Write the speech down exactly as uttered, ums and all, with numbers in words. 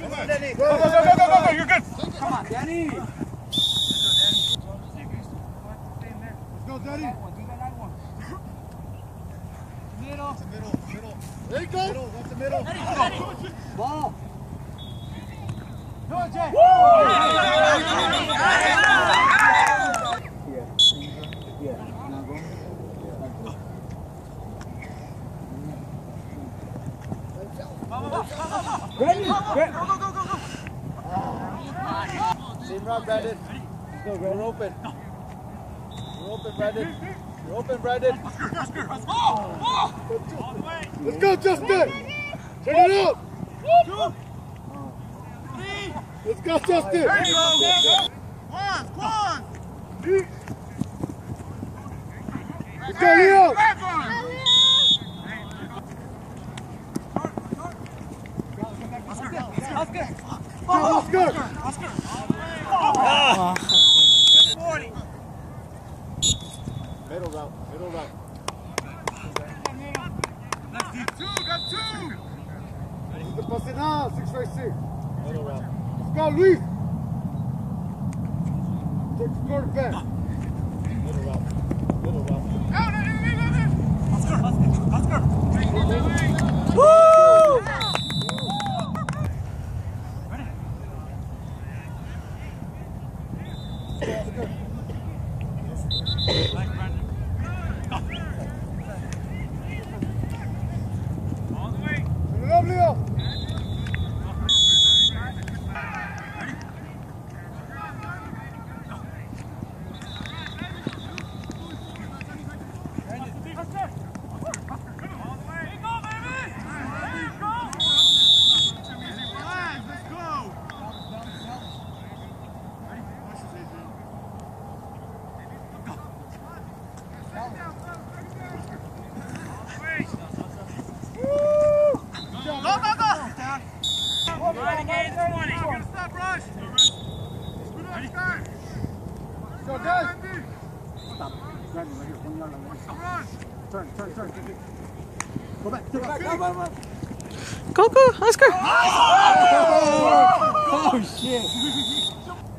Come on, Danny. Go, go, go, go, go, go. You're good. Come on, Danny. Let's go, Danny. Middle. That's the middle. Middle. There you go. Middle. That's the middle. Ball. Go, Jay. Woo! Ready? Go, go, go, go, go, go. Same route, Brandon. Let's go, Brandon. We're open. We're open, Brandon. We're open, Brandon. Let's go, Justin. Turn it up. Let's go, Justin. There you go. Quad, quad. Let's go, Leo. Oscar! Oscar! Oscar! Oh. forty! Middle route, middle route. Lefty, two, got two! Let's pass it now, six right six. Middle route. Let's go, Luis! Take the quarterback. Middle route, middle route. Out, out, out, out! Oscar! Oscar! Oscar! Woo! Turn, turn, turn. Go back, go back, go back. Go, go, Oscar. Oh, oh, oh, oh shit.